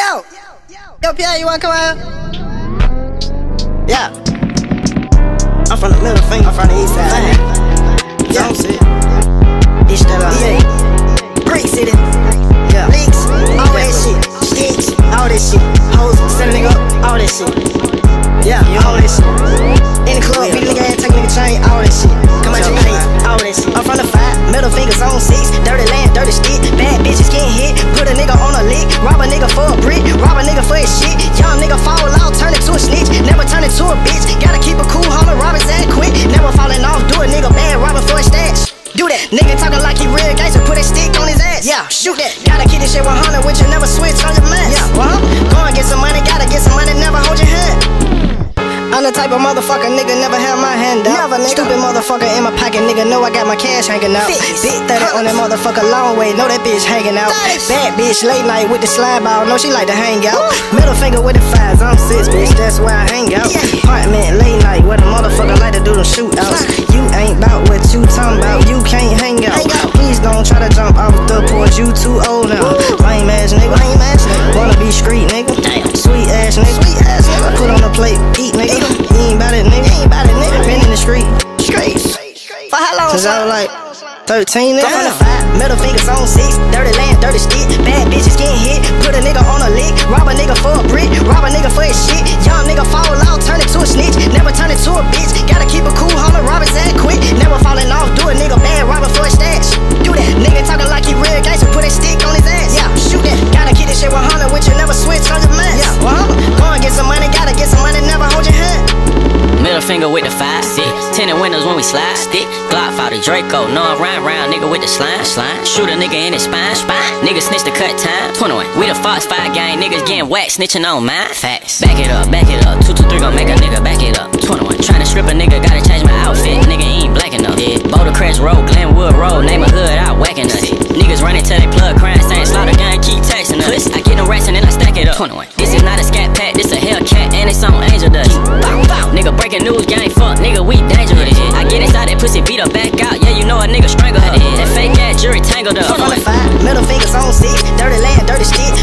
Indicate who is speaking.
Speaker 1: Yo, Pierre, you wanna come out? Yeah. I'm from the middle finger, I'm from the east side. Yeah. Don't see it. It's that Great City. Yeah. Leaks, all that shit. Sticks, all that shit. Hoes, set a nigga up, all that shit. Yeah, all that shit. In the club, beat a nigga ass, take a nigga chain, all that shit. Come out your pay, all that shit. I'm from the 5, middle fingers on 6. Dirty land, dirty stick. Bad bitches getting hit. Put a nigga on a lick. Rob a nigga for a brick. Rob a nigga for his shit. Young nigga fall out, turn into a snitch. Never turn into a bitch. Gotta keep a cool homie, rob his ass quick. Never falling off, do a nigga bad, robbing for his stash. Do that, nigga talking like he real gangster, put a stick on his ass. Yeah, shoot that. Gotta keep this shit 100 with you, never switch on your man. Yeah, go and get some money, gotta get some money, never hold your hand. I'm the type of motherfucker, nigga, never have my hand out. Never, nigga. Stupid motherfucker in my pocket, nigga, know I got my cash hanging out. Big 30 on that motherfucker, long way, know that bitch hanging out. Bad bitch, late night with the slide ball, know she like to hang out. Middle finger with the 5s, I'm 6, bitch, that's where I hang out. Apartment, late night, where the motherfucker like to do them shootouts. You ain't bout what you talking about, you can't hang out. Please don't try to jump off the porch, you too old now. Lame ass nigga, wanna be street nigga. Sweet ass nigga, put on the plate, eat nigga. You ain't bout it nigga, been in the street. For how long? Since I was like 13 nigga. I'm from the 5, middle fingers on 6. Dirty land, dirty stick. Bad bitches getting hit. Put a nigga on a lick. Rob a nigga for a brick. Rob a nigga for his shit. Young nigga fall out, turn into a snitch. Never turn into a bitch. Gotta keep a cool homie, rob his ass quick. Never falling off, do a nigga bad, robbing for his stash. Do that, nigga talking like he real gangster, put a stick on his ass. Yeah, shoot that. Gotta keep this shit 100 with you, never switch on your man. Yeah, go and get some money, gotta get some money, never hold your hand.
Speaker 2: Middle finger with the 5-6. Tinted windows when we slide. Stick, Glock out the Draco. No, I'm round, nigga with the slime. Shoot a nigga in his spine. Nigga snitch the cut time. 21. We the Fox 5 gang. Niggas getting whacked, snitching on mine. Facts. Back it up. 223 gon' make a nigga back it up. 21. Tryna strip a nigga, gotta change my outfit. Nigga ain't black enough. Boulder Crest Road, Glenwood Road. Name a hood out whacking us. Niggas running till they plug crying, saying slaughter gun, keep texting us. I get them rats and then I stack it up. 21. This is not a scat pack, this a Hellcat and it's on Angel Dust. Nigga breaking news, gang fuck, nigga we dangerous. I get inside that pussy, beat her back out, yeah you know a nigga strangle her. That fake ass jury tangled up.
Speaker 1: I'm on the 5, middle fingers on 6. Dirty land, dirty stick.